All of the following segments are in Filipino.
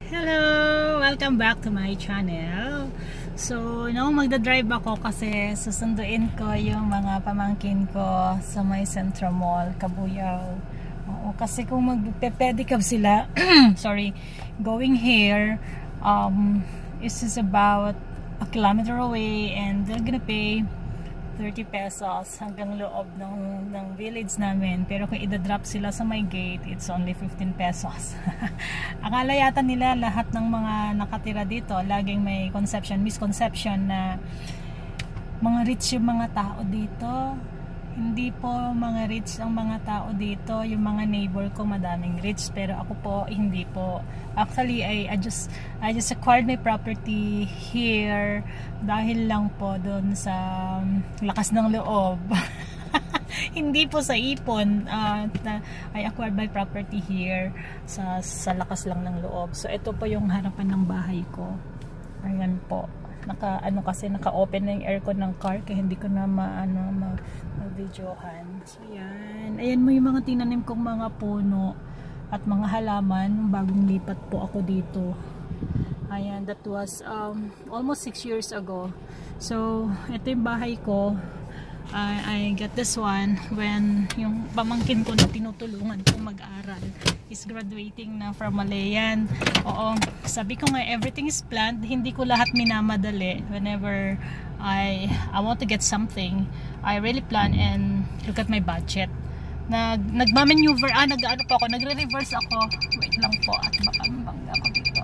Hello! Welcome back to my channel. So, magdadrive ako kasi susunduin ko yung mga pamangkin ko sa may Central Mall, Cabuyao. Oo, kasi kung magpe-pedicab sila, sorry, going here, this is about a kilometer away and they're gonna pay 30 pesos hanggang loob ng village namin. Pero kung idadrop sila sa my gate, it's only 15 pesos. Akala yata nila lahat ng mga nakatira dito, laging may misconception na mga rich yung mga tao dito. Hindi po mga rich ang mga tao dito. Yung mga neighbor ko madaming rich, pero ako po hindi po. Actually, I just acquired my property here dahil lang po doon sa lakas ng loob. Hindi po sa ipon. I acquired my property here sa lakas lang ng loob. So ito po yung harapan ng bahay ko. Ayan po. Naka-open na yung aircon ng car kaya hindi ko na ma-videohan. So yan. Ayan mo yung mga tinanim kong mga puno at mga halaman bagong lipat po ako dito. Ayan, that was almost 6 years ago. So ito yung bahay ko. I got this one when yung pamangkin ko na tinutulungan kong mag-aral is graduating na from Malayan. Oo, sabi ko nga everything is planned, hindi ko lahat minamadali. Whenever I want to get something, I really plan and look at my budget. Nagmamaneuver, nag-ano po ako, nagre-reverse ako. Wait lang po, at baka mabangga ako dito.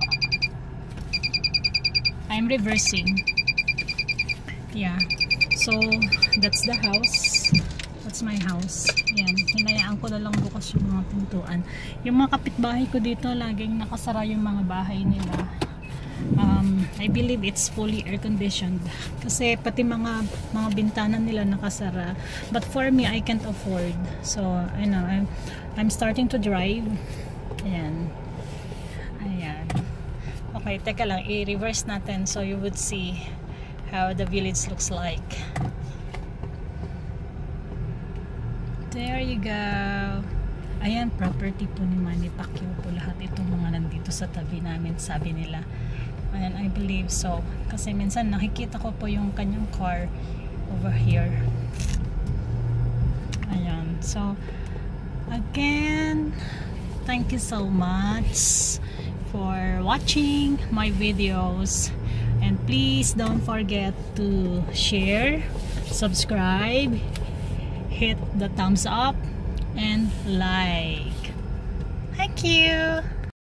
I'm reversing. Yeah. So, that's the house. That's my house. Yan. Hinayaan ko na lang bukas yung mga pintuan. Yung mga kapitbahay ko dito, laging nakasara yung mga bahay nila. I believe it's fully air-conditioned. Kasi pati mga bintana nila nakasara. But for me, I can't afford. So, I know, I'm starting to drive. Ayan. Ayan. Okay, teka lang. I-reverse natin so you would see how the village looks like. There you go. Ayan, property po ni Manny Pacquiao po lahat itong mga nandito sa tabi namin, sabi nila. Ayan, I believe so. Kasi minsan nakikita ko po yung kanyang car over here. Ayan. So, again, thank you so much for watching my videos. And please don't forget to share, subscribe, hit the thumbs up, and like. Thank you!